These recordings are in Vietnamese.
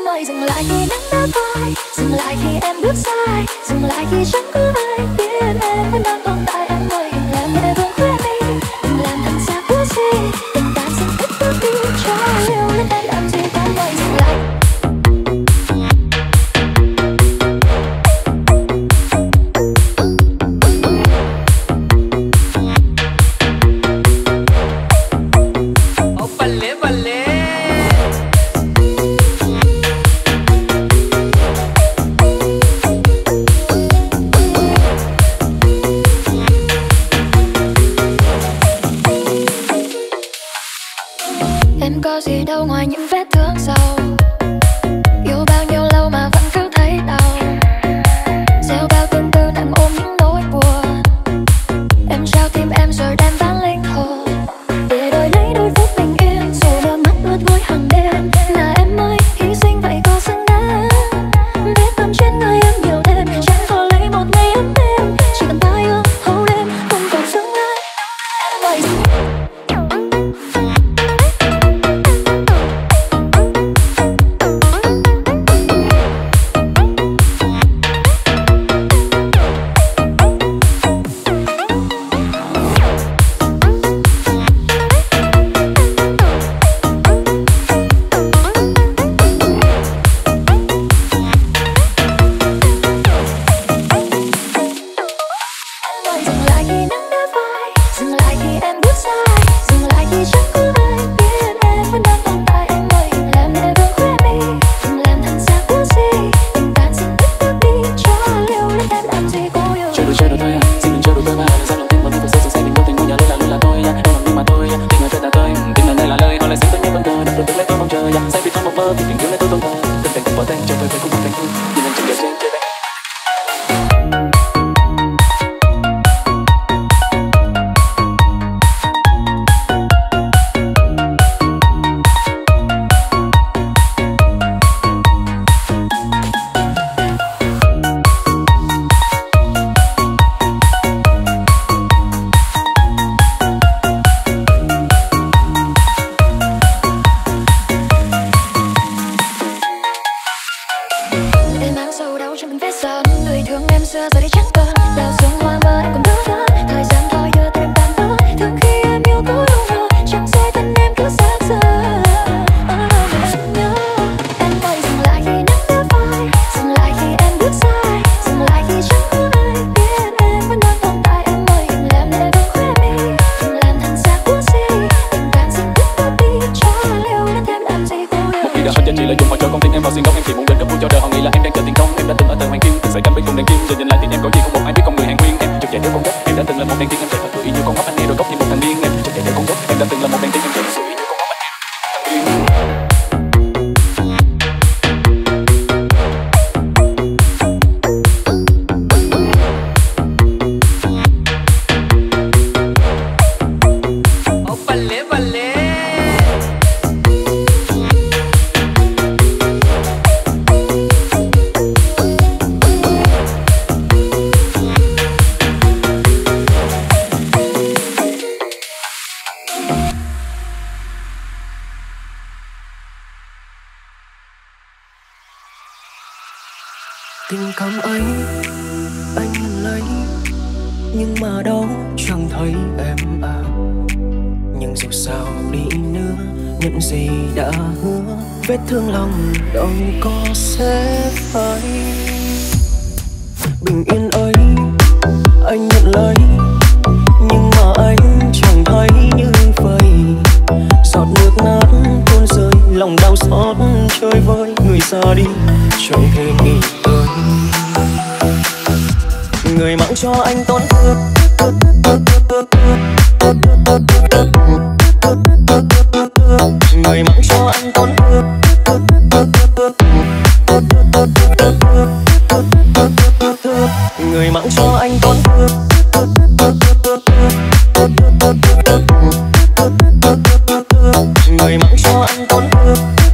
ơi dừng lại khi nắng đã phai, dừng lại khi em bước sai, dừng lại khi chẳng có ai biết em vẫn đang tồn tại. Em ơi đừng làm nhẹ vương khóe mi, đừng làm thân xác của gì, tình cảm xin ít bước đi cho yêu lên em làm gì. Em ơi dừng lại. Em có gì đâu ngoài những vết thương sâu, yêu bao nhiêu lâu mà vẫn cứ thấy đau, gieo bao tương tư nặng ôm những nỗi buồn. Em trao tim em rồi đem bán linh hồn để đổi lấy đôi phút bình yên, rồi đôi mắt ướt gối hàng đêm. Là em ơi hy sinh vậy có xứng đáng, vết thương trên người em nhiều thêm chẳng có lấy một ngày ấm êm, chỉ cần ta yêu thâu đêm không còn xứng ai. Em ơi tình cảm ấy anh nhận lấy, nhưng mà đâu chẳng thấy em à. Nhưng dù sao đi nữa, những gì đã hứa, vết thương lòng đâu có sẽ phai. Bình yên ấy anh nhận lấy, nhưng mà anh chẳng thấy như vậy. Giọt nước mắt tuôn rơi, lòng đau xót chơi với người ra đi chẳng thể nghĩ tới. Người mang cho anh tổn thương, người mang cho anh tổn thương, người mang cho anh tổn thương, người mang cho anh tổn thương,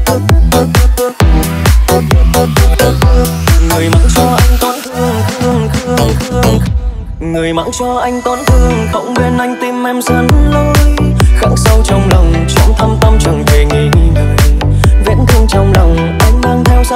người mang cho anh tổn thương, người mang cho anh tổn thương. Không bên anh tim em dần lối, khắc sâu trong lòng, trong thâm tâm chẳng thể nghĩ lời. Vết thương trong lòng anh mang theo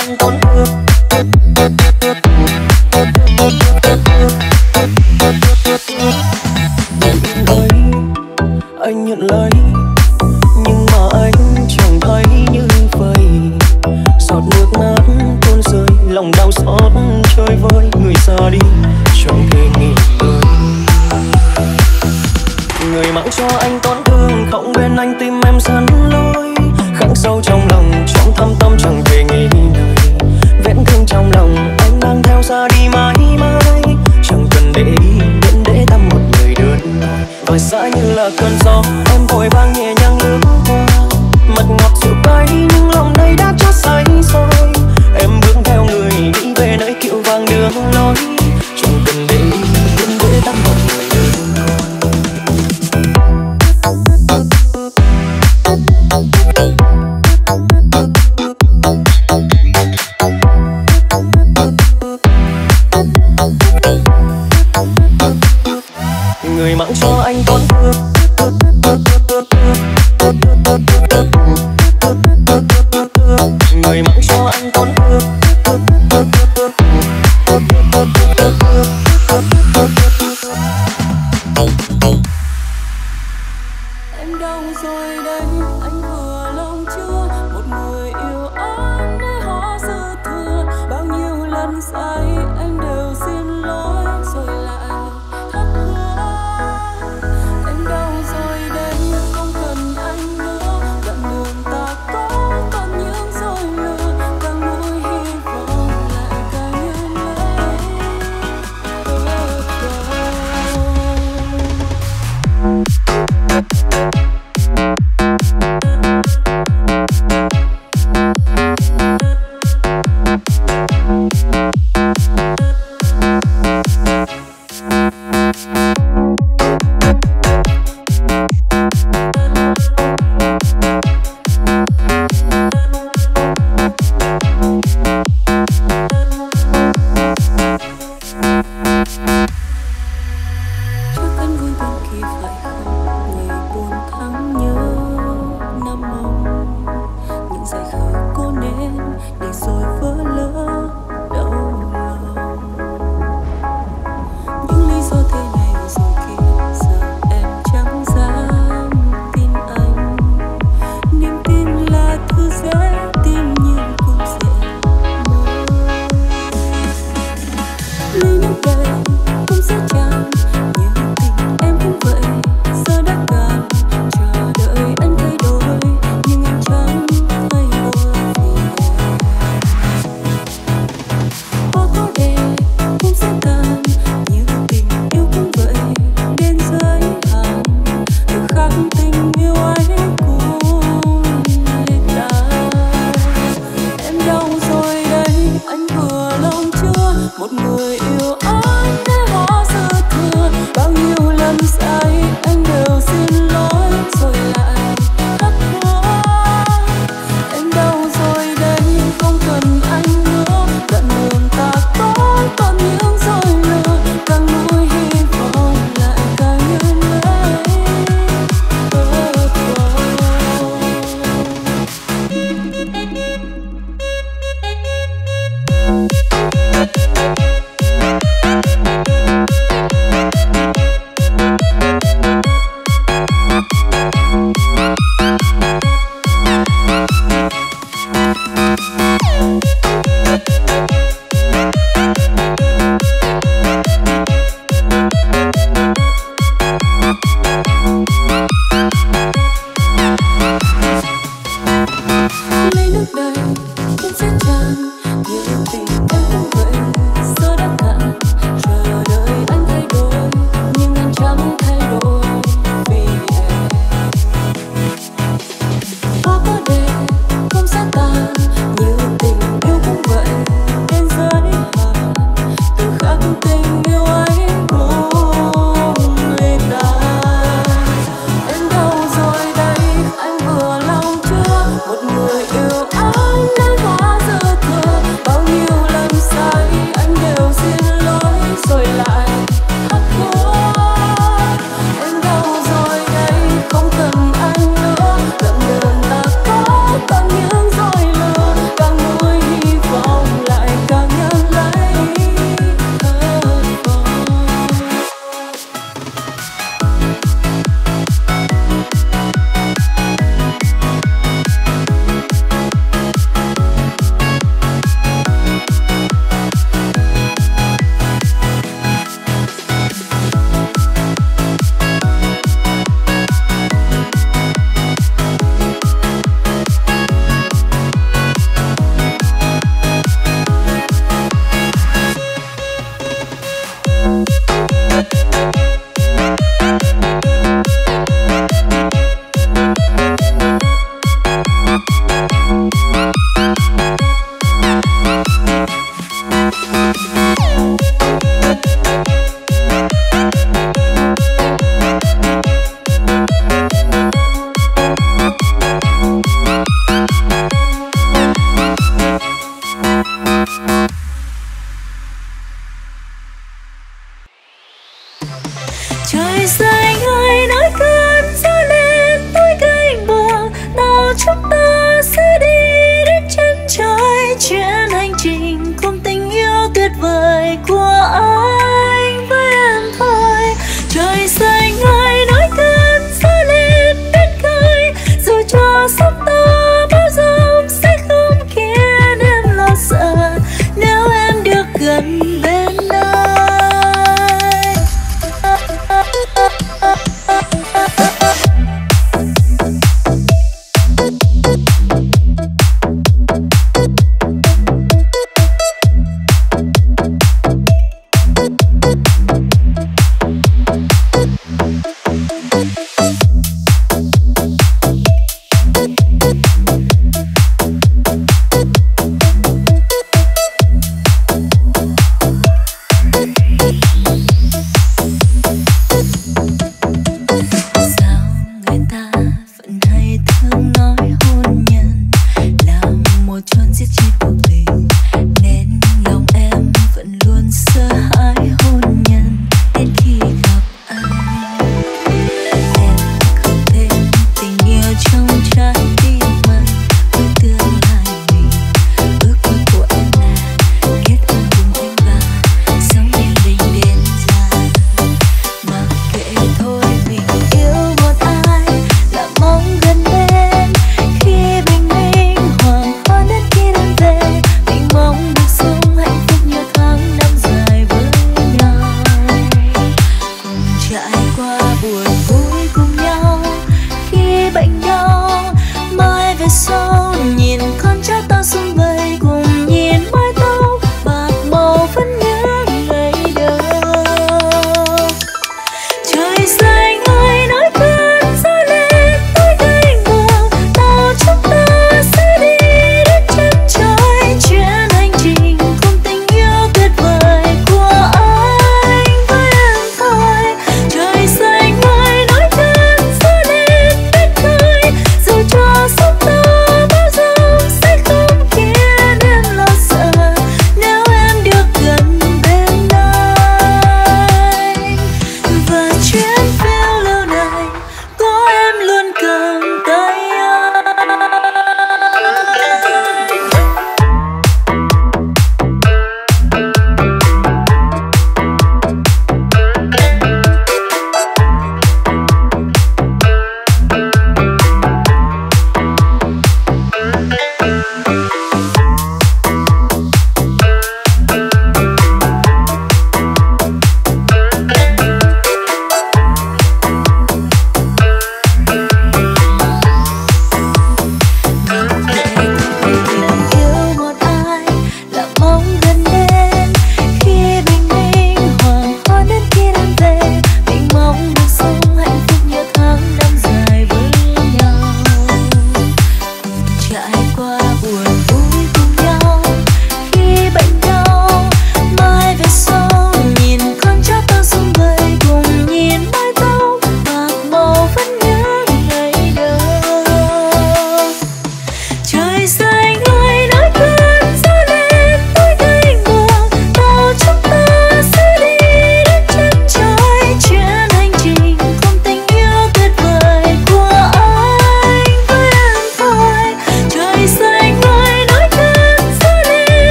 anh tổn thương. Anh nhận lấy, nhưng mà anh chẳng thấy như vậy. Giọt nước mắt tuôn rơi, lòng đau xót chơi vơi. Người xa đi chẳng thể nghĩ tới, người mang cho anh tổn thương. Không bên anh tim em dần lối, khắc sâu trong lòng, trong thâm tâm chẳng thể nghĩ lời. Vết thương trong lòng anh mang theo ra đi mãi mãi, chẳng cần để ý đến để thăm một người đơn côi. Và xa như là cơn gió em vội vàng nhẹ nhàng lướt qua, mật ngọt dịu cay nhưng lòng đây đã chót say rồi. Em bước theo người đi về nơi kiệu vàng đường lối, chẳng cần để ý đến để thăm một người đơn côi. Người mang cho anh tổn thương. Người mang cho anh tổn thương. Em đâu rồi đây, anh vừa lòng chưa? Một người yêu anh để họ dư thừa. Bao nhiêu lần sai anh đều xin lỗi rồi lại thất hứa. Em đâu rồi đây, không cần anh nữa. Đoạn đường ta có còn những dối lừa, càng nuối hy vọng lại càng như lấy. vời của anh với em thôi. Trời xanh ai nói cơn gió lên đất cay, dù cho sóng to bão giông sẽ không khiến em lo sợ nếu em được gần bên anh.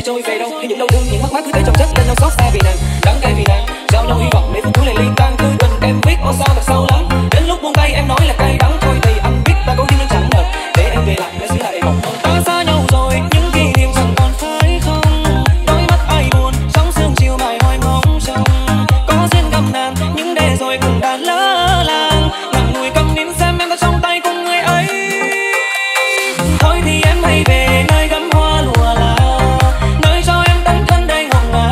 trôi về đâu. Thì những đau thương, những mất mát cứ thế chồng chất lên, đau xót xa vì nàng, đắng cay vì nàng. Giao nhau hy vọng để phương cuối lại liên tan, thư tình em viết ô sao thật sâu lắng. Đến lúc buông tay em nói là cay đắng thôi thì anh biết ta có duyên nên chẳng ngờ để em về lại để xứ lại đầy mộng mơ. Ta xa nhau rồi những kỷ niệm chẳng còn phải không? Đôi mắt ai buồn sóng sương chiều mãi hoài ngóng trông. Có duyên gặp nàng nhưng để rồi cũng đã lỡ làng. Ngậm ngùi cầm nín xem em đã trong tay cùng người ấy. Thôi thì em hãy về nơi gấm hoa lụa là nơi cho em tấm thân đầy ngọt ngào.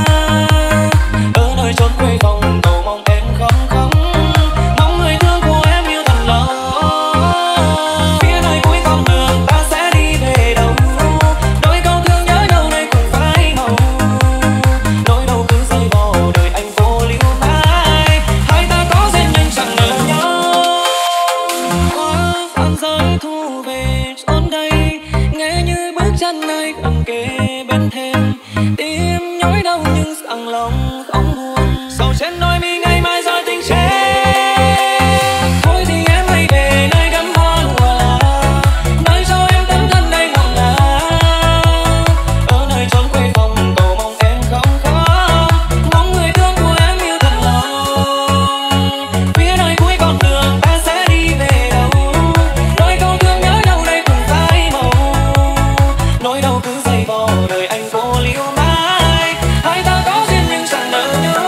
Ở nơi chốn quê phòng cầu mong em không không, mong người thương của em yêu thật lòng. Phía nơi cuối con đường ta sẽ đi về đâu, đôi câu thương nhớ đâu này cũng phai màu. Nỗi đau cứ rơi vào đời anh vô lưu mãi, hai ta có duyên nhưng chẳng nợ nhau. Phan giới thu về chốn đây, nghe như bước chân ai gần kề bên thêm. Tim nhói đau nhưng rằng lòng không buồn, sầu trên đôi mi ngày mai rồi tình chết. Thôi thì em hãy về nơi gấm hoa lụa là nơi cho em tấm thân đầy ngọt ngào. Ở nơi chốn quê phòng cầu mong em không khóc, mong người thương của em yêu thật lòng. Phía nơi cuối con đường ta sẽ đi về đâu, đôi câu thương nhớ đâu đây cũng phai màu. Nỗi đau cứ dày vò đời anh vô liêu mãi, hai ta có duyên nhưng chẳng nợ nhau.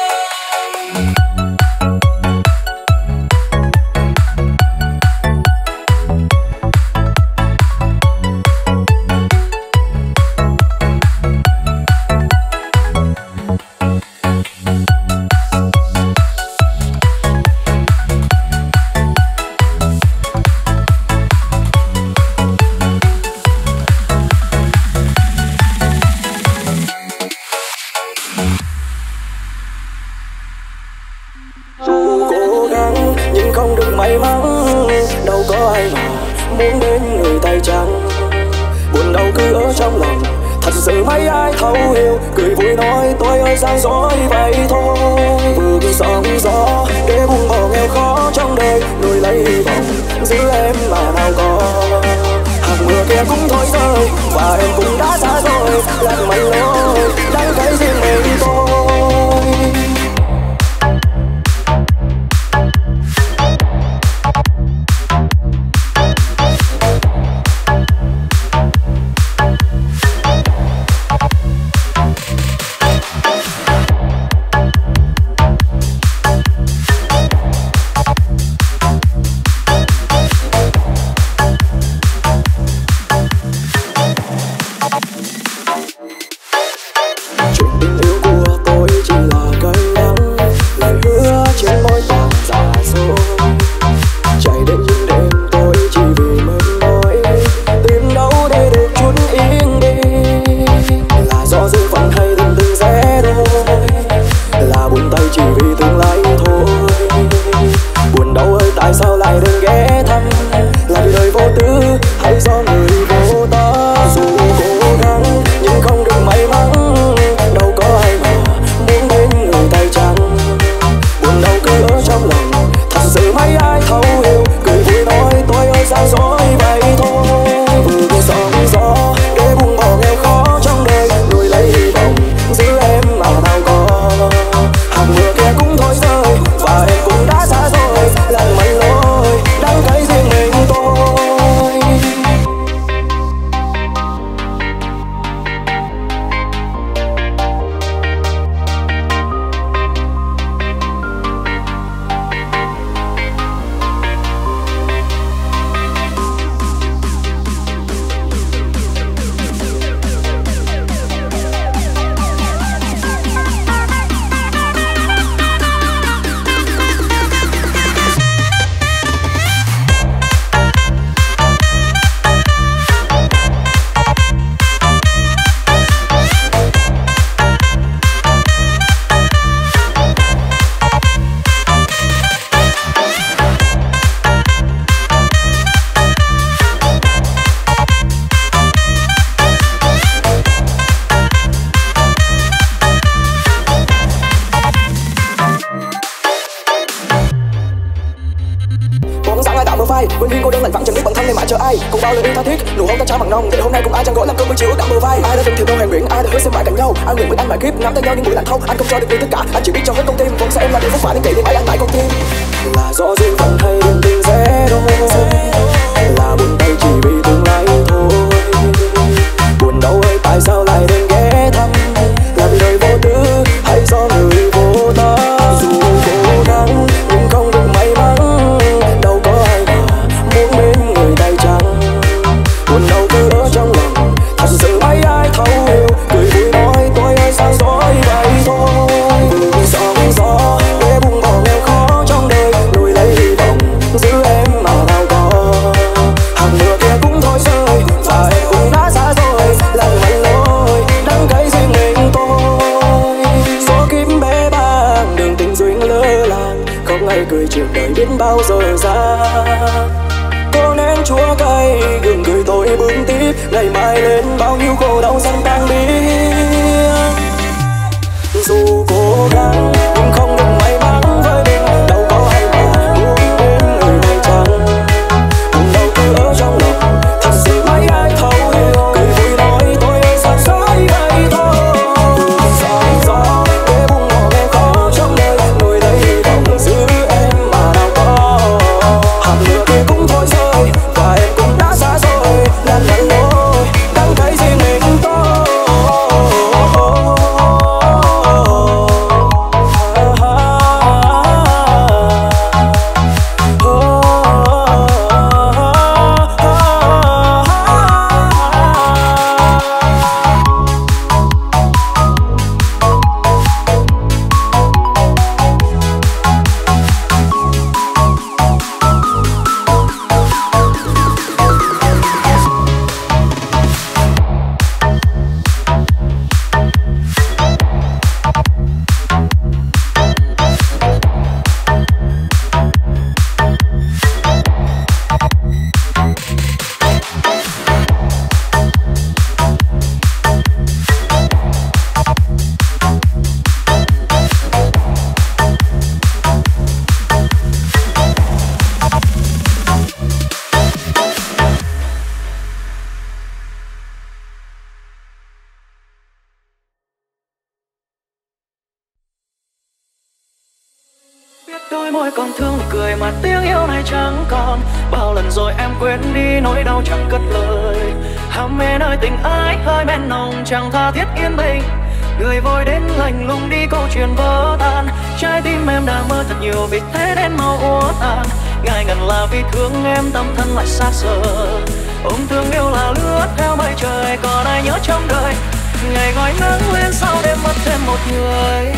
Dù cố gắng nhưng không được may mắn, đâu có ai mà muốn đến người tay trắng. Buồn đau cứ ở trong lòng, thật sự mấy ai thấu hiểu. Cười vui nói tôi ơi sang dối vậy thôi. Vượt sóng gió để buông bỏ nghèo khó trong đời, nuôi lấy hy vọng giữ em mà nào có. Hạt mưa kia cũng thôi rơi và em cũng đã xa rồi, lạc mạnh lối đang thấy riêng mình tôi. Chuyện tình yêu của tôi chỉ là cay đắng, lời hứa trên môi toàn giả dối. Chạy đến những đêm tôi chỉ vì mệt mỏi, tìm đâu để được chút yên bình. Là do duyên phận hay tình từng rẽ đôi, là buồn tay chỉ vì tương lai thôi. Buồn đau ơi tại sao lại đừng ghé thăm, là vì đời vô tư hay do người vô tâm. Dù cố gắng nhưng không được may mắn, đâu có ai mà muốn đến người tay trắng. Buồn đau cứ ở trong lòng, thật sự mấy ai thấu hiểu. Cười vui nói tôi ơi sao dối vậy thôi. Vượt sóng gió để buông bỏ nghèo khó trong đời, nuôi lấy hy vọng giữ em mà nào có. Hạt mưa kia cũng thôi rơi và em cũng đã xa rồi, lặng mạnh lối đang thấy riêng mình tôi. Quên duyên cô đơn lạnh vắng chẳng biết bản thân. không nên mãi chờ ai, cùng bao lời yêu tha thiết, nụ hôn tan trao bằng nồng để hôm nay cùng ai chẳng gỗ làm cơn mưa chiều ướt đẫm bờ vai. Ai đã từng theo đôi hẹn nguyện, ai đã hứa sẽ mãi cạnh nhau, ai nguyện với anh mãi kiếp nắm tay nhau những buổi lạnh thâu. Anh không cho được đi tất cả, anh chỉ biết cho hết con tim, vẫn sẽ em là điều vất vả nên kể đêm ấy anh mãi con tim. Là do duyên phận hay đường tình sẽ đôi, là buồn tay chỉ vì tương lai thôi. Buồn đâu ơi tại sao lại đến ghé thăm, là vì đời vô tư hay do người vô tâm. Dù cố gắng nhưng không được may mắn, đâu có ai mà muốn bên người tay trắng. Buồn đâu cứ ở trong lòng, thật sự mấy ai thấu hiểu, cười vui nói tôi ơi sao dối vậy thôi. Vừa sóng gió để buông bỏ nghèo khó trong đời, nuôi lấy hy vọng giữ em mà nào có. Hạt mưa kia cũng thôi rơi và em cũng đã xa rồi, lần mặn lối đắng cay riêng mình tôi. Số kiếp bế bàng đường tình duyên lỡ làng, không ai cười chuyện đời biết bao giờ ra. Cô nén chúa cay gừng cười tôi bước tiếp, ngày mai lên bao nhiêu khổ đau dần tan biến. Dù cố gắng nhưng không được may mắn với mình, đâu có ai mà muốn bên người này trắng. Buồn đâu cứ ở trong lòng, thật sự mấy ai thấu hiểu, cười vui nói tôi ơi sao dối vậy thôi. Sóng gió để buông bỏ nghèo khó trong đời, nuôi lấy hy vọng giữ em mà nào có. Hạt mưa kia cũng thôi rơi và em cũng đã xa rồi, lần lần lối đắng cay riêng mình tôi. Đôi môi còn thương cười mà tiếng yêu này chẳng còn. Bao lần rồi em quên đi nỗi đau chẳng cất lời. Ham mê nơi tình ái hơi men nồng chẳng tha thiết yên bình. Người vội đến lạnh lùng đi câu chuyện vỡ tan. Trái tim em đã mơ thật nhiều vì thế nên mau úa tàn. Ngại ngần là vì thương em tâm thân lại xa xờ. Ôm thương yêu là lướt theo mây trời còn ai nhớ trong đời. Ngày ngói nắng lên sau đêm mất thêm một người.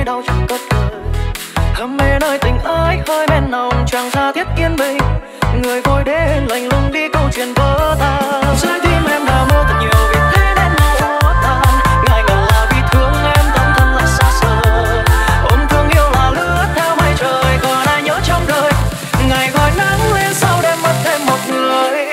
nỗi đau chẳng cất lời. Hầm mê nơi tình ái hơi men nồng chẳng tha thiết yên bình. Người vội đến lạnh lùng đi câu chuyện vỡ tan. Trái tim em đã mơ thật nhiều vì thế nên màu úa tan. Ngại ngần là vì thương em tâm thân lại xa xôi. Ôm thương yêu là lướt theo mây trời còn ai nhớ trong đời. Ngày gọi nắng lên sau đêm mất thêm một người.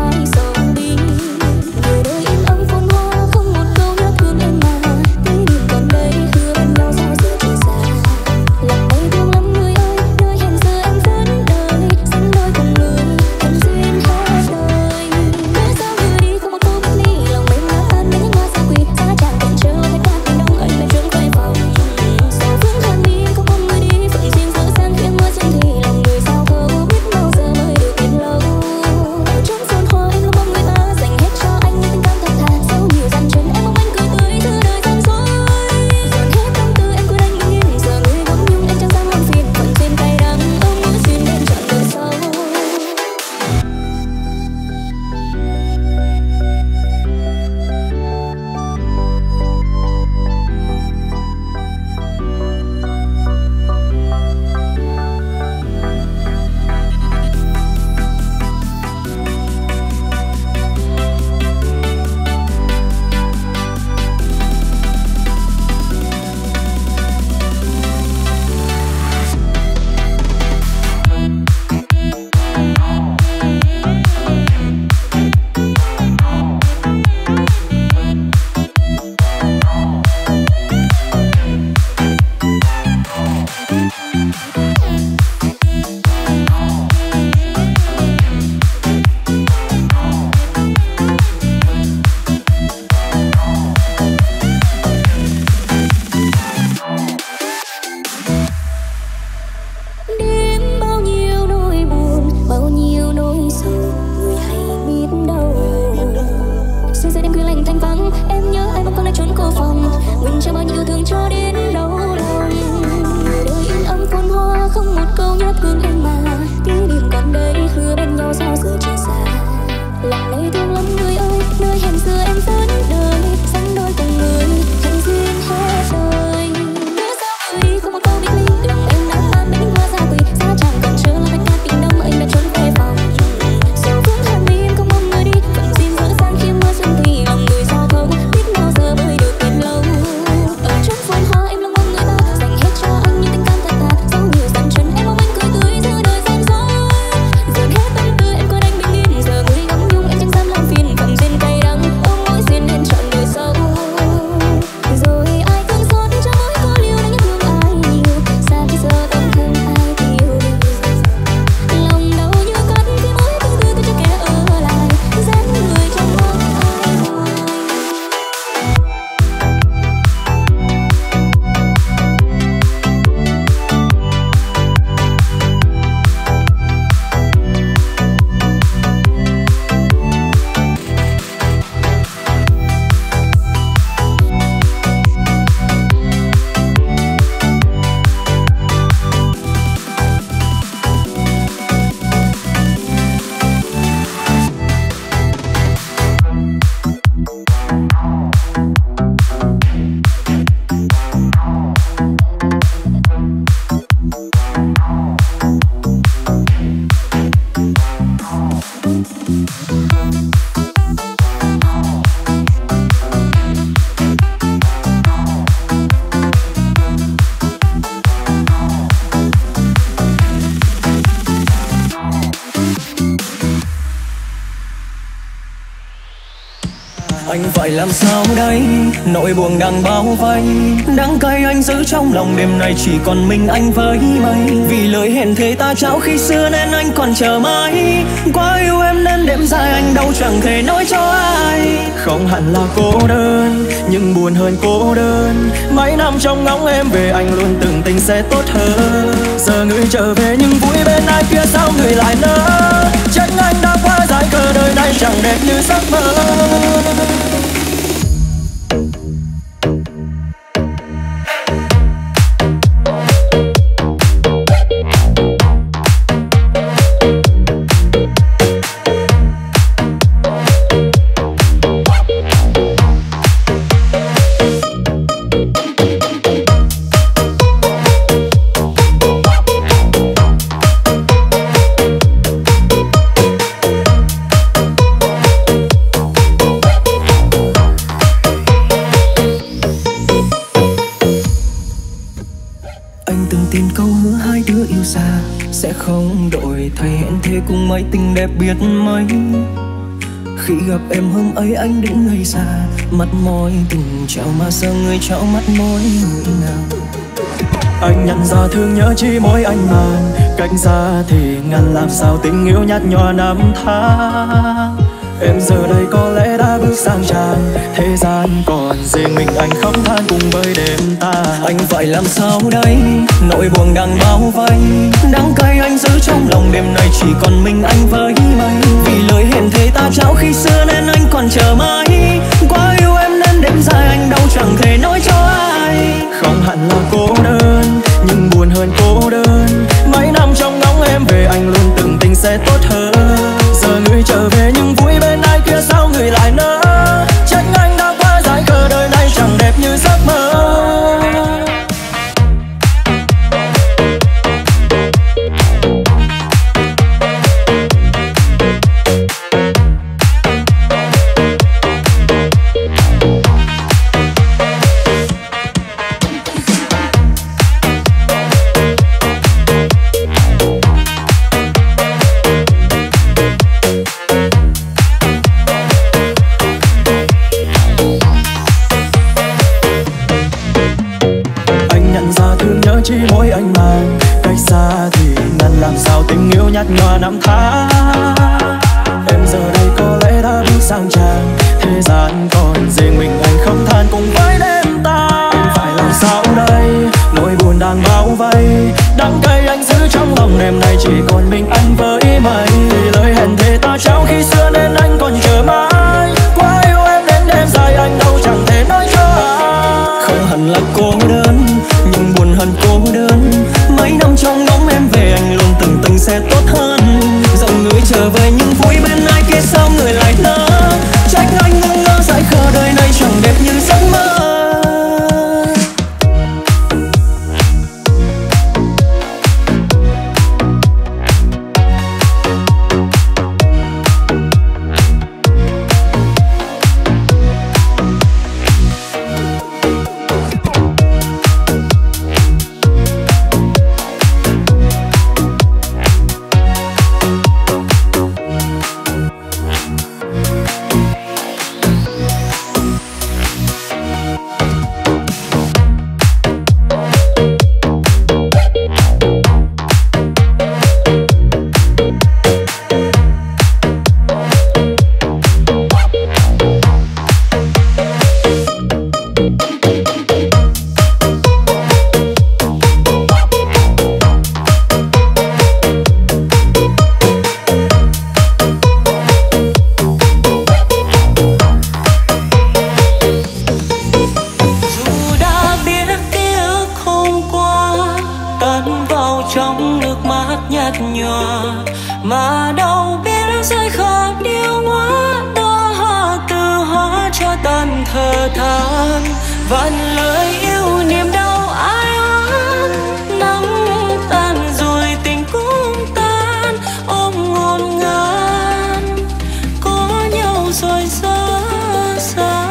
Hãy subscribe Anh phải làm sao đây, nỗi buồn đang bao vây, đắng cay anh giữ trong lòng, đêm nay chỉ còn mình anh với mây. Vì lời hẹn thề ta trao khi xưa nên anh còn chờ mãi, quá yêu em nên đêm dài anh đâu chẳng thể nói cho ai. Không hẳn là cô đơn, nhưng buồn hơn cô đơn. Mấy năm trong ngóng em về anh luôn tưởng tình sẽ tốt hơn. Giờ người trở về nhưng vui bên ai kia sao người lại nỡ. Trách anh đã quá dài cờ đời này chẳng đẹp như giấc mơ. Sẽ không đổi thay, hẹn thề cùng mấy tình đẹp biết mấy. Khi gặp em hôm ấy anh đứng ngây xa, mắt môi từng trao mà sao người trao mắt môi người nào. Anh nhận ra thương nhớ chỉ mỗi anh màn, cách xa thì ngăn làm sao tình yêu nhạt nhòa năm tháng. Em giờ đây có lẽ đã bước sang trang, thế gian còn riêng mình anh khóc than cùng với đêm ta. Anh phải làm sao đây, nỗi buồn đang bao vây, đắng cay anh giữ trong lòng, đêm nay chỉ còn mình anh với mây. Vì lời hẹn thề ta trao khi xưa nên anh còn chờ mãi, quá yêu em nên đêm dài anh đâu chẳng thể nói cho ai. Không hẳn là cô đơn, nhưng buồn hơn cô đơn. Mấy năm trong ngóng em về anh luôn tưởng tình sẽ tốt hơn. Giờ người trở về nhưng vui bên ai kia sao người lại nỡ. Trách anh đã quá dài cờ đời này chẳng đẹp như giấc mơ. Chỉ mỗi anh màng, cách xa thì ngăn làm sao tình yêu nhạt nhòa năm tháng. Em giờ đây có lẽ đã bước sang trang, thế gian còn riêng mình anh không than cùng với đêm ta. Em phải làm sao đây, nỗi buồn đang bao vây, đắng cay anh giữ trong lòng, đêm nay chỉ còn mình anh với mây. Lời hẹn thề ta trao khi xưa nên anh còn chờ mãi, quá yêu em đến đêm dài anh đâu chẳng thể nói cho ai. Không hẳn là cô đơn, nhưng buồn hơn cô đơn. Mấy năm trong ngóng em về anh luôn tưởng tình sẽ tốt hơn. Giờ người trở về nhưng vui bên ai kia sao người lại nỡ. Trách anh ngu ngơ dại khờ đời này chẳng đẹp như giấc mơ. Mà đâu biết rơi khóc điêu ngoa, đóa hoa từ hóa cho tan thờ than. Vạn lời yêu niềm đau ai oán, nắng tan rồi tình cũng tan. Ôm ngổn ngang có nhau rồi xa xa.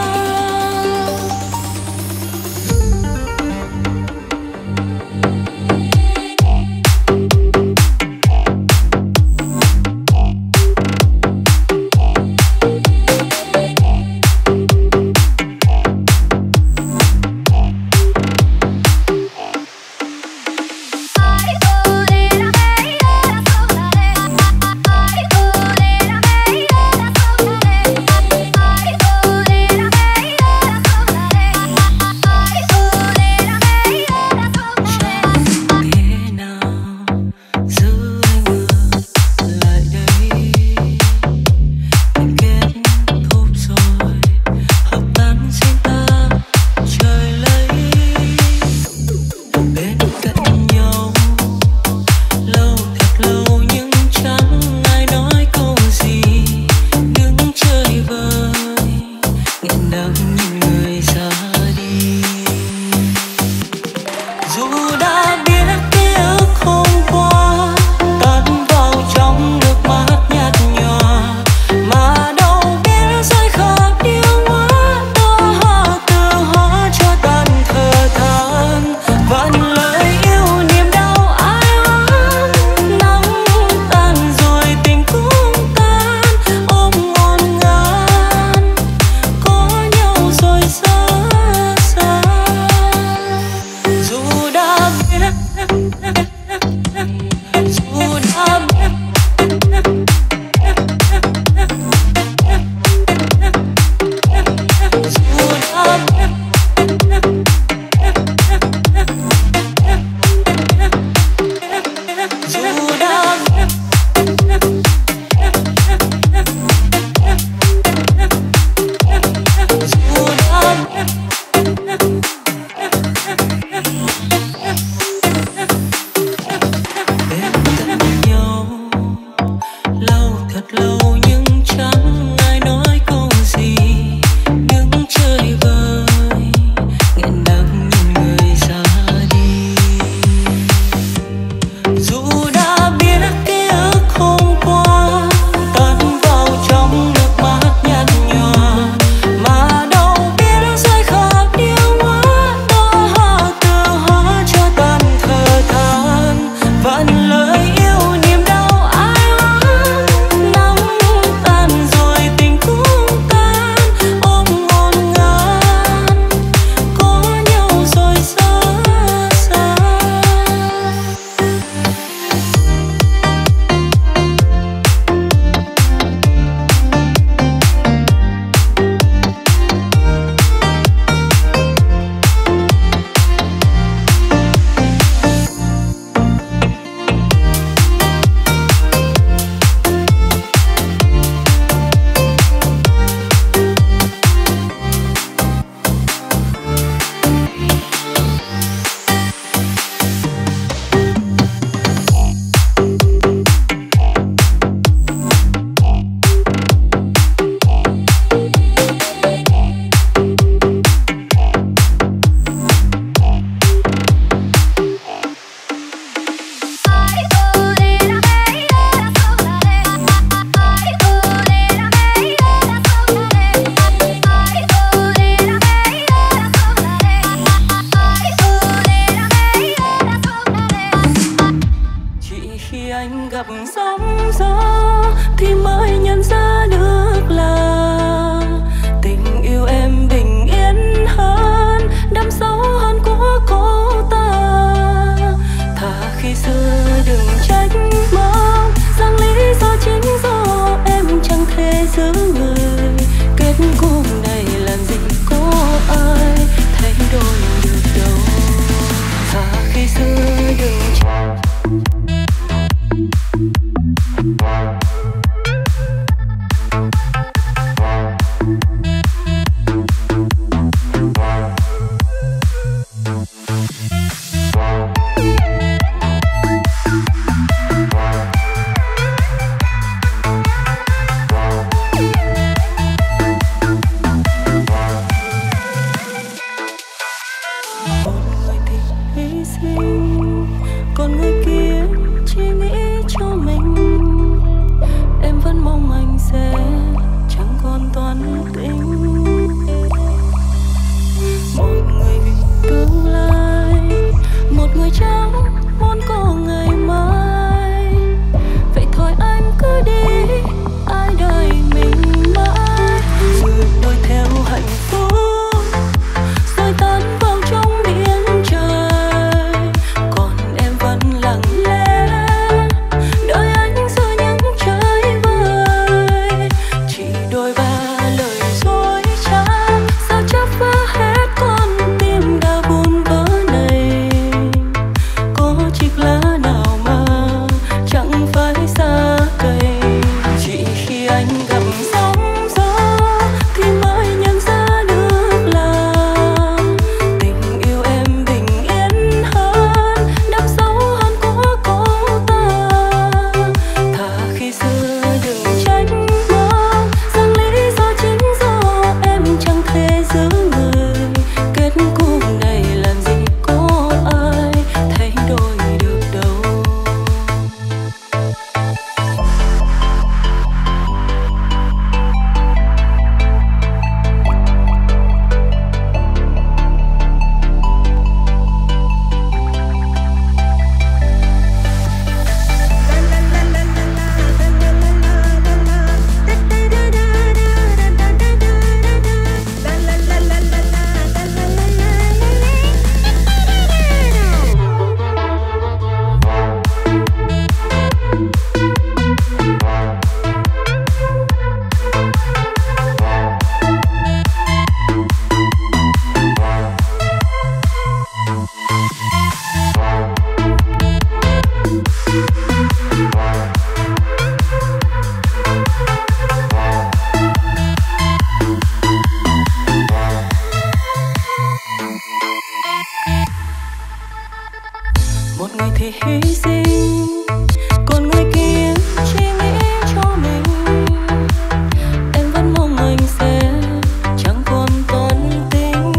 người thì hy sinh, còn người kia chỉ nghĩ cho mình. Em vẫn mong anh sẽ chẳng còn toan tính.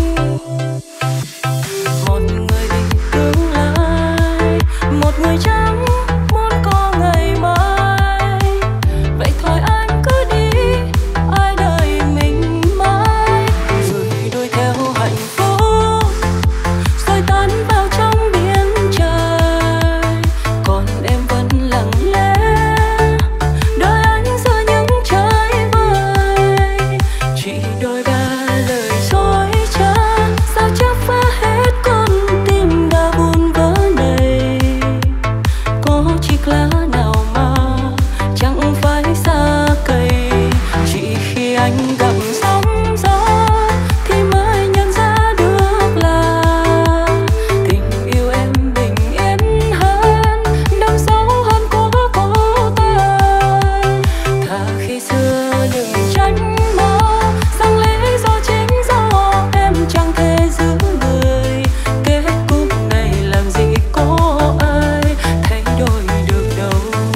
Một người vì tương lai, một người chẳng muốn có ngày mai. Vậy thôi anh cứ đi, ai đợi mình mãi. Người đuổi theo hạnh phúc rồi tan vào trong biển trời, còn em vẫn lặng lẽ đợi anh giữa những trái vơi. Chỉ đôi ba lời dối trá sao chớp phá hết con tim đã buồn vỡ này. Có chiếc lá nào mà chẳng phải xa cây, chỉ khi anh gặp sóng gió thì mới nhận ra được là tình yêu em bình yên hơn, đậm sâu hơn của cô ta. Thà khi xưa đừng tránh mau rằng lý do chính do em chẳng thể giữ người. Kết cục này làm gì có ai thay đổi được đâu.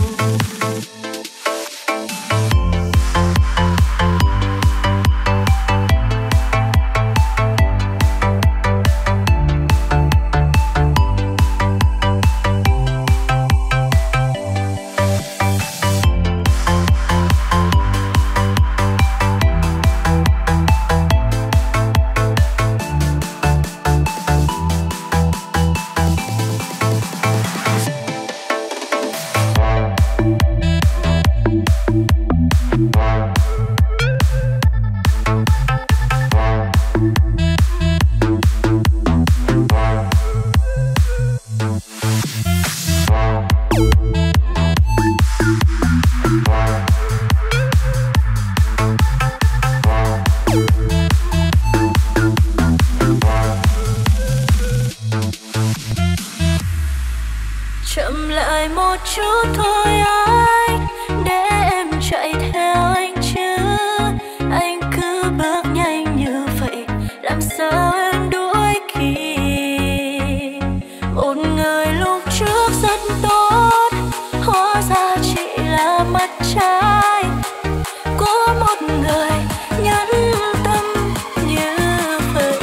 Chậm lại một chút thôi anh, để em chạy theo anh chứ. Anh cứ bước nhanh như vậy, làm sao em đuổi kịp. Một người lúc trước rất tốt, hóa ra chỉ là mặt trái của một người nhẫn tâm như vậy.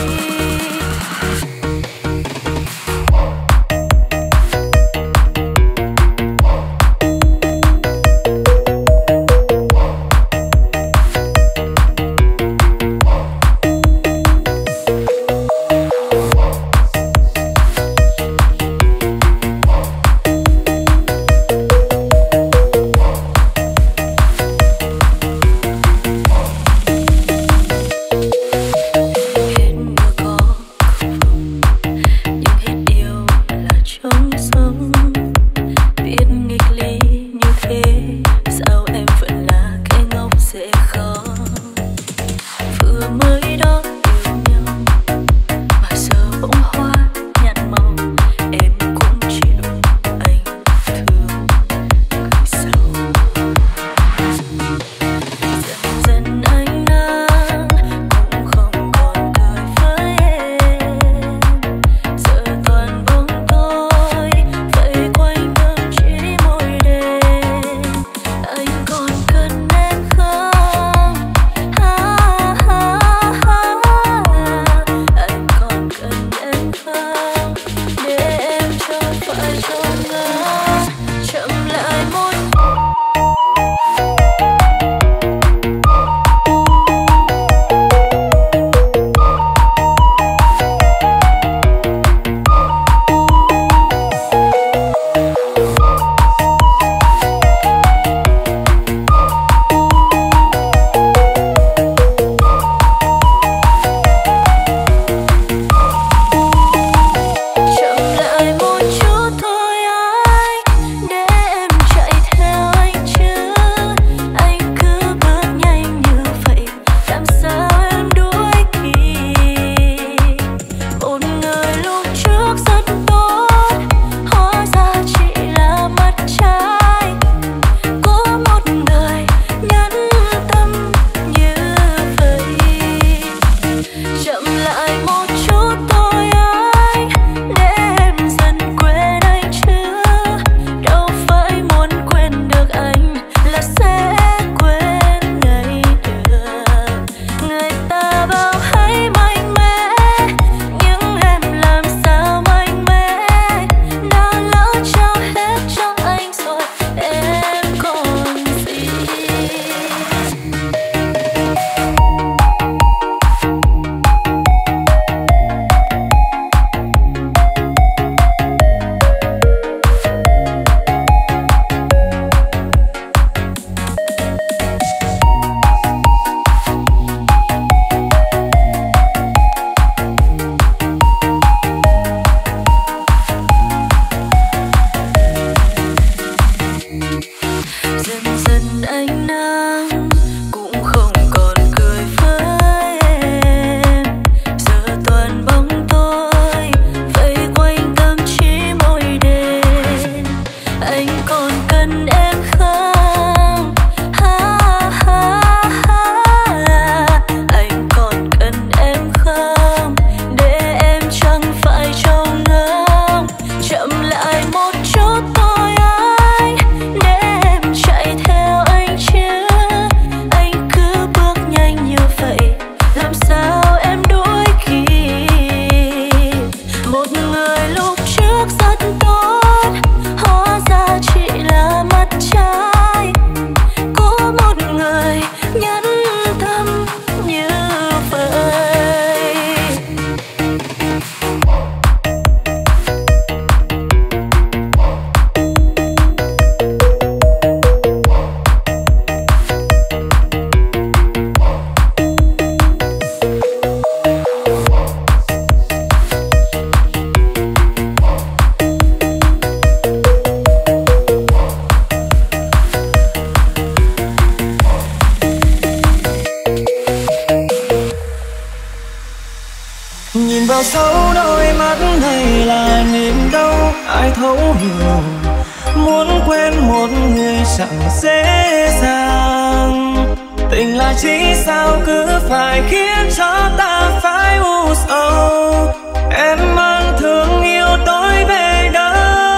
sâu đôi mắt này là niềm đau ai thấu hiểu. Muốn quen một người chẳng dễ dàng. Tình là chỉ sao cứ phải khiến cho ta phải u sầu. Em mang thương yêu tôi về đâu.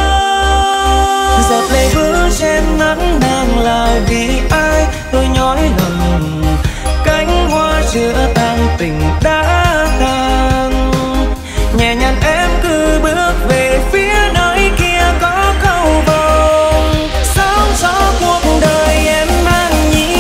Giọt lệ bước trên mắt nàng là vì ai tôi nhói lòng. Cánh hoa chưa tan tình đã tàn. Nhẹ nhàng em cứ bước về phía nơi kia có cầu vồng. Sống cho cuộc đời em mang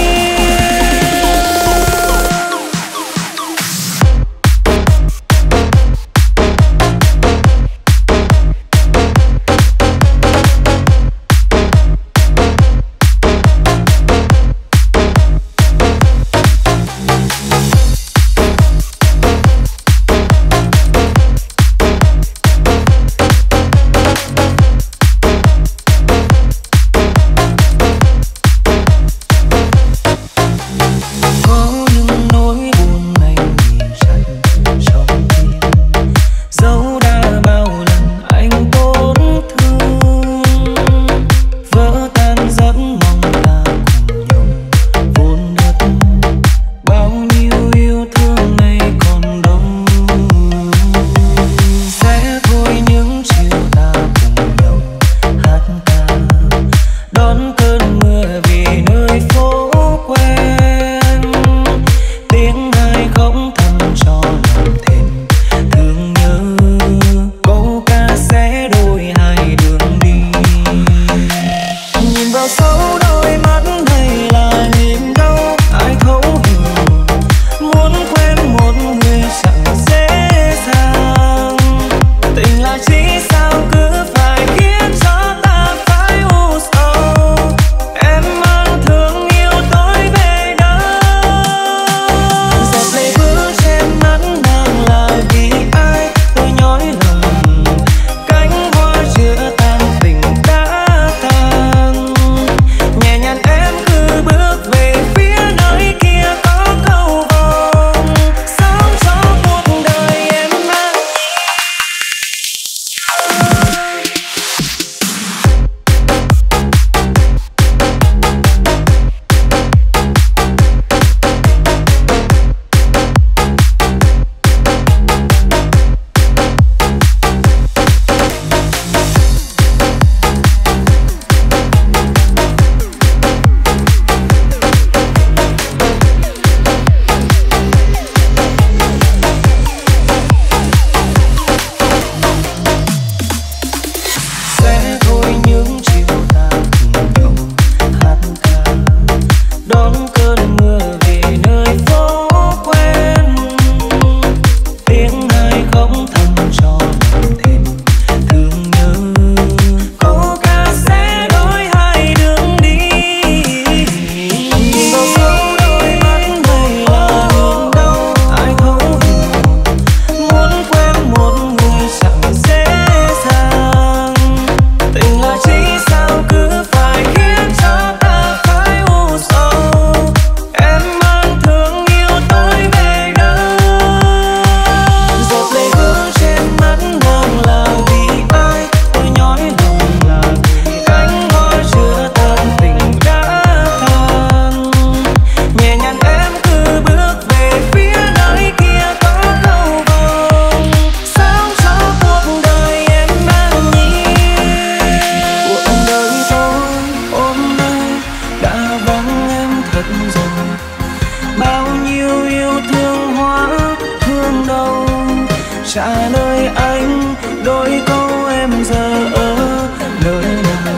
trả lời anh đôi câu em giờ ở nơi nào.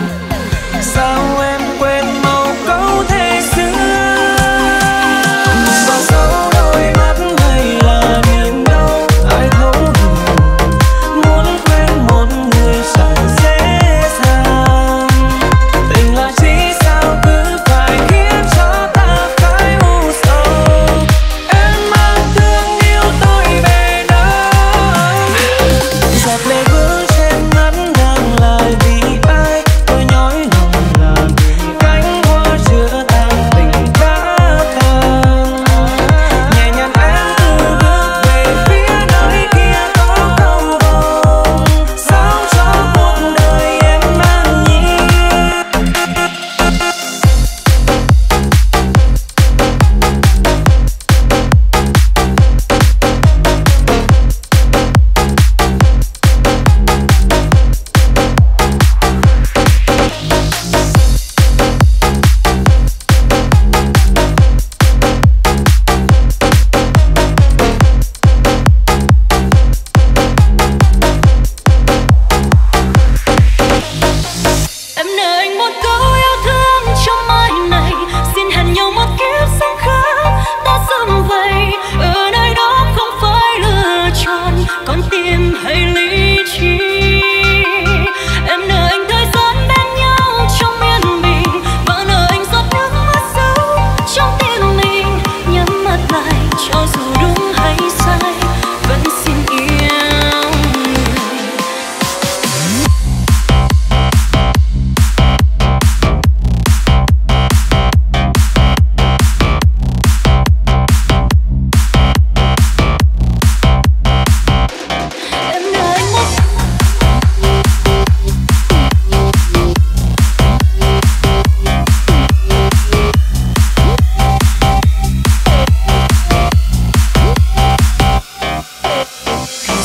Sao em quên mau câu thề xưa, và dấu đôi mắt này là niềm đau ai thấu hiểu. Muốn quen một người chẳng dễ dàng, tình là chỉ sao cứ phải khiến cho ta phải u sầu. Em mang thương yêu tôi về đâu, giọt lệ vương trên mắt nàng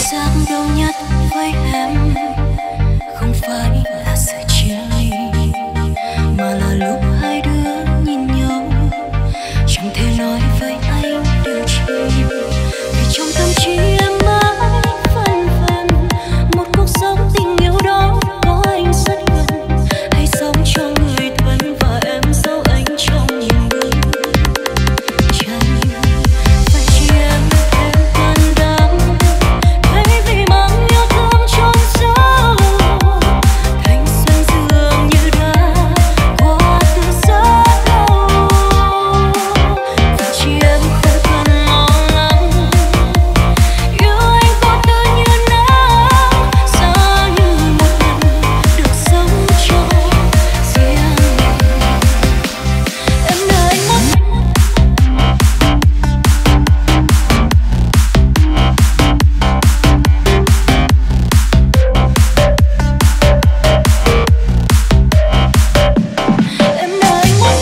giác đau nhất với em không phải là sự chia ly, mà là lúc hai đứa nhìn nhau chẳng thể nói với anh điều chi. Vì trong tâm trí em mãi phân vân một cuộc sống tình yêu đó có anh rất gần, hay sống cho người thân và em giấu anh trong niềm vui. Chẳng phải chỉ em thêm quan tâm, thay vì mang yêu thương chôn sâu thành sân dường như đã qua từ rất lâu. Và chỉ em không cần lo lắng, yêu anh có tự như nắng, xa như một lần được sống cho riêng mình. Em đã anh mất. Em đã anh mất.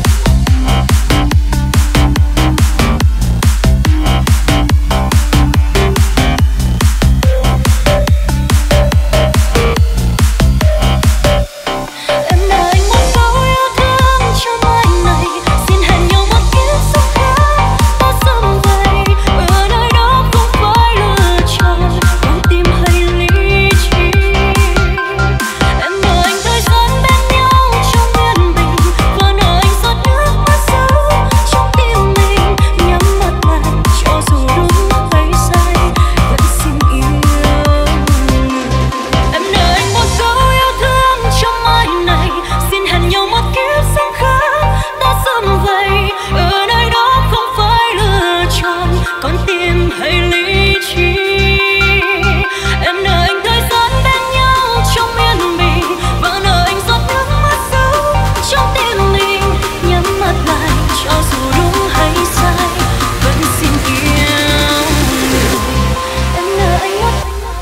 Em đã anh mất câu yêu thương cho mai này, xin hẹn nhau một kiếp sống khác ta sớm vậy. Ở nơi đó không phải lựa chọn con tim hay lý trí. Em và anh thời gian bên nhau trong yên bình, và nơi anh giọt nước mắt sâu trong tim mình. Nhắm mắt lại cho dù đúng hay sai vẫn xin yêu người. Em nợ anh một câu yêu thương trong mai này, xin hẹn nhau một kiếp sống khác ta sớm vậy. Ở nơi đó không phải lựa chọn con tim hay lý trí. Em nợ anh thời gian bên nhau trong yên bình, và nợ anh giọt nước mắt sâu trong tim mình. Nhắm mắt lại cho dù đúng hay sai vẫn xin yêu người. Em nợ anh mất.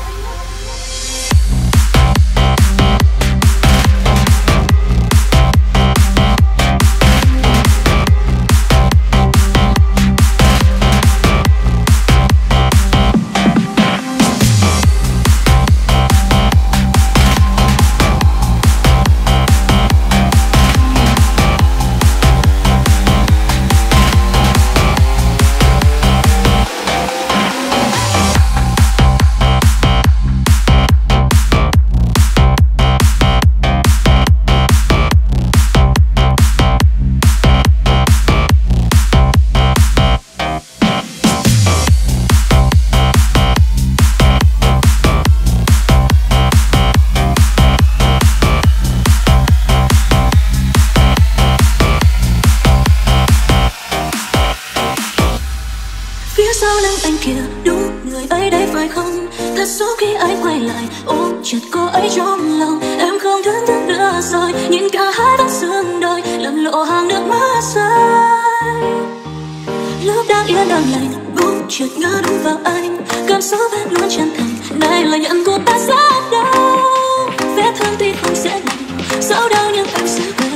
Phía sau lưng anh kia đúng người ấy đấy phải không? Thật số khi anh quay lại ôm chặt cô ấy trong lòng. Em không thưởng thức nữa rồi, nhìn cả hai bóng sương đôi lầm lộ hàng nước mắt rơi. Lúc đang yên đang lành bỗng chợt ngỡ đúng vào anh, cảm xúc vẫn luôn chân thành. Này là nhận của ta rất đau, vết thương tuy không dễ lành, dẫu đau nhưng em sẽ quên.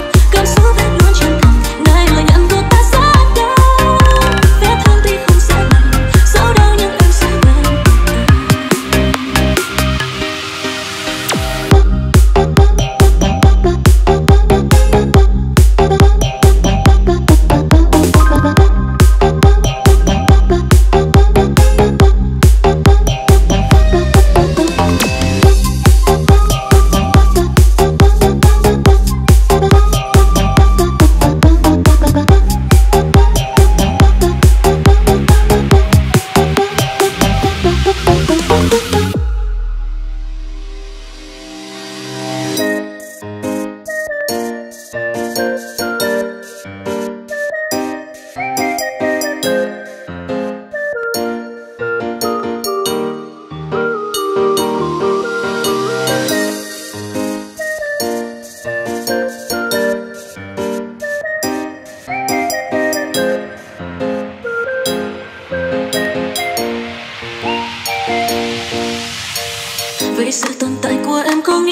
Cảm xúc vẫn luôn chân thành, này là nhận của ta rất đau, vết thương tuy không dễ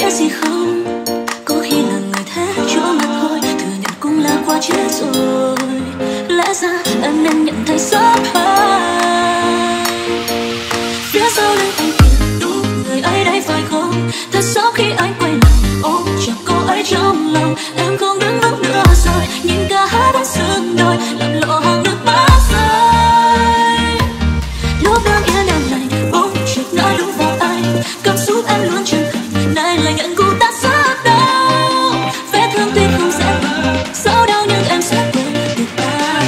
biết gì không, có khi là người thế chỗ mà thôi, thừa nhận cũng là quá chết rồi. Lẽ ra em nên nhận thấy sớm hơn. Phía sau lưng anh kia đúng người ấy đấy phải không? Thật sau khi anh quay lại ôm chặt cô ấy trong lòng, em không đứng vững nữa rồi, nhìn cả hai đã sương đôi làm lộ hàng nước mắt rơi. Lúc đang yên em lại ôm chặt nói đúng vào anh, cảm xúc em luôn chân thành, nay lại nhận cú tát rất đau. Vết thương tuy không dễ lành, sau đau nhưng em sẽ quên được anh.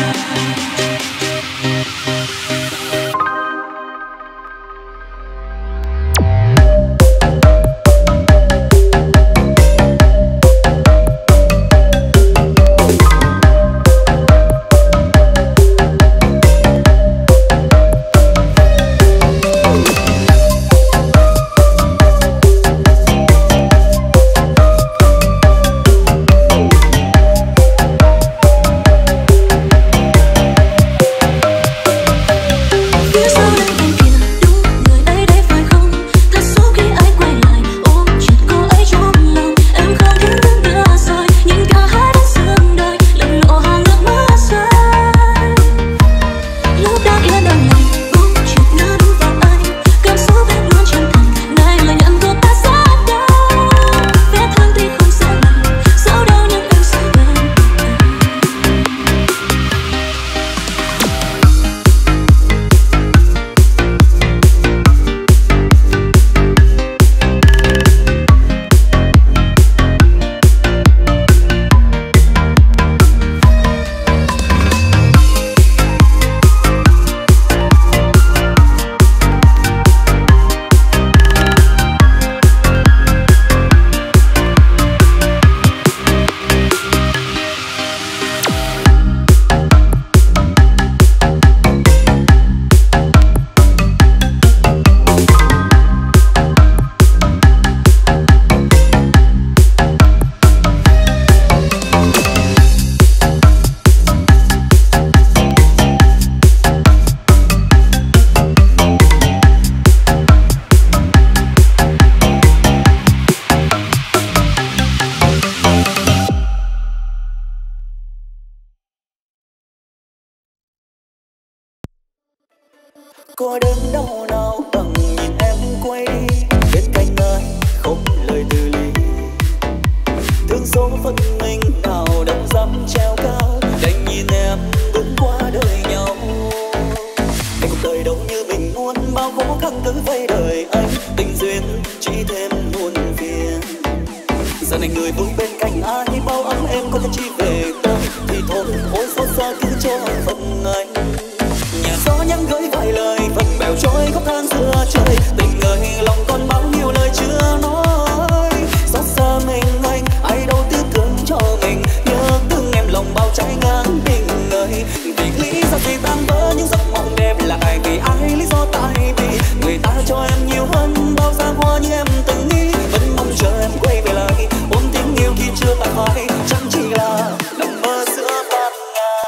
Có đớn đau nào bằng nhìn em quay đi, bên cạnh ai không lời từ ly. Thương số phận mình nào đâu dám treo cao, đành nhìn em bước qua đời nhau. Để cuộc đời đâu như mình muốn, bao khó khăn cứ vây đời anh, tình duyên chỉ thêm muôn phiền. Giờ này người vui bên cạnh ai, bao ấm em có thể chỉ về tôi, thì thôi ôi xót xa cứ cho phận anh. Nhà gió nhắn gửi vài lời, phần bèo trôi khóc than giữa trời. Tình ơi lòng còn bao nhiêu lời chưa nói, xót xa mình anh, ai đâu tiếc thương cho mình. Nhớ thương em lòng bao trái ngang tình ơi. Vì lý do gì tan vỡ những giấc mộng đẹp, là ai vì ai, lý do tại vì người ta cho em nhiều hơn bao xa hoa như em từng nghĩ. Vẫn mong chờ em quay về lại, ôm tiếng yêu khi chưa tàn phai, chẳng chỉ là nằm mơ giữa ban ngày.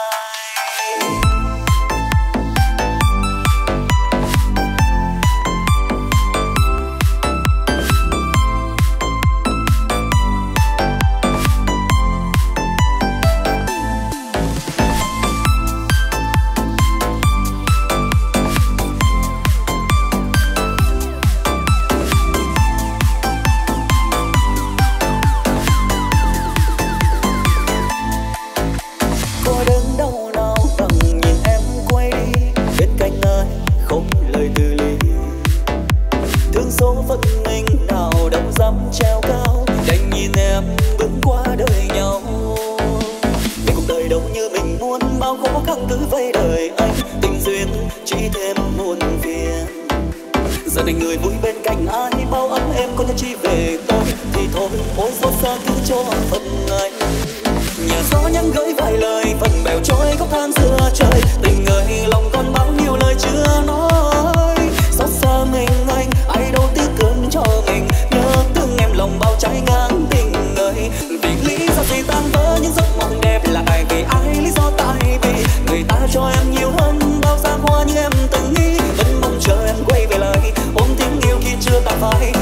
Giờ này người vui bên cạnh ai, bao ấm em có thể chỉ về tôi, thì thôi ôi xót xa cứ cho phận anh. Nhà gió nhắn gửi vài lời, phần bèo trôi khóc than giữa trời. Tình ơi lòng còn bao nhiêu lời chưa nói, xót xa mình anh, ai đâu tiếc thương cho mình. Nhớ thương em lòng bao trái ngang tình ơi. Vì lý do gì tan vỡ những giấc mộng đẹp, là ai vì ai, lý do tại vì người ta cho em nhiều hơn bao xa hoa như em từng nghĩ. Vẫn mong chờ em quay về lại, ôm tiếng yêu khi chưa tàn phai,